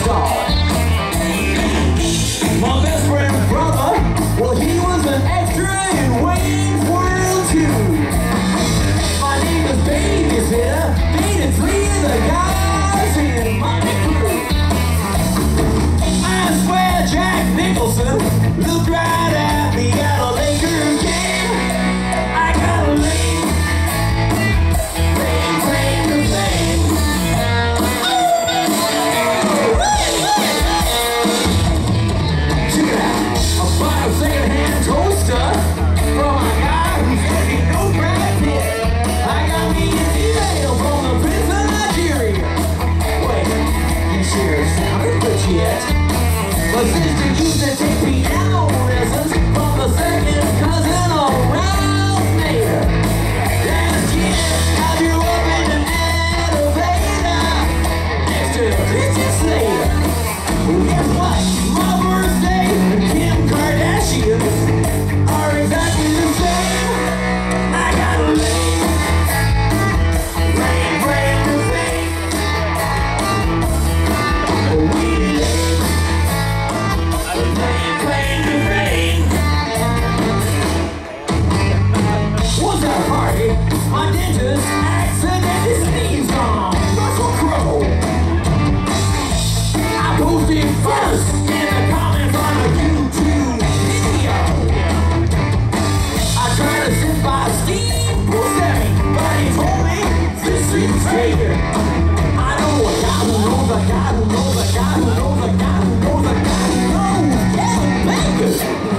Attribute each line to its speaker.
Speaker 1: dog. My best friend's brother, well, he was an extra in Wayne's World 2. My name is Babysitter, dated 3 of the guys in my crew. I swear Jack Nicholson looked right at me at a Lakers game. I got a lame claim to fame. Check it out, I bought a second-hand toaster from a guy who said he knew Brad Pitt. I got me an email from the Prince of Nigeria. Wait, you sure sounded legit? My sister used to take piano lessons from the second cousin of Ralph Nader. Last year, I grew up in an elevator next to Richard Slater. Well, guess what? My birthday and Kim Kardashian are exactly the same. I got a lame claim to fame. We lame. Was at a party, my dentist accidentally sneezed on Russell Crowe. I posted first in the comments on a YouTube video. I tried to sit by Steve Buscemi, but he told me this is fair. I know a guy who knows a guy who knows a guy who knows a guy who knows a guy who knows Kevin Bacon.